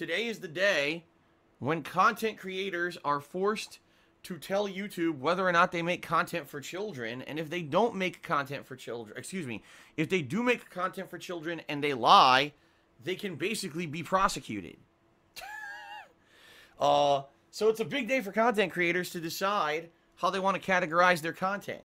today is the day when content creators are forced to tell YouTube whether or not they make content for children. And if they don't make content for children, if they do make content for children and they lie, they can basically be prosecuted. So it's a big day for content creators to decide how they want to categorize their content.